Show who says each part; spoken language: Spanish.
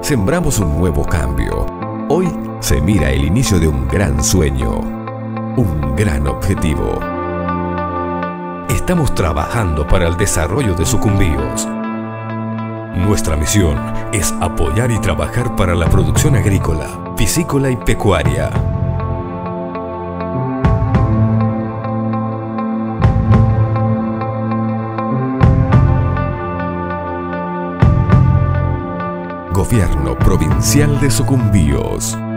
Speaker 1: sembramos un nuevo cambio. Hoy se mira el inicio de un gran sueño, un gran objetivo. Estamos trabajando para el desarrollo de Sucumbíos. Nuestra misión es apoyar y trabajar para la producción agrícola, piscícola y pecuaria. Gobierno Provincial de Sucumbíos.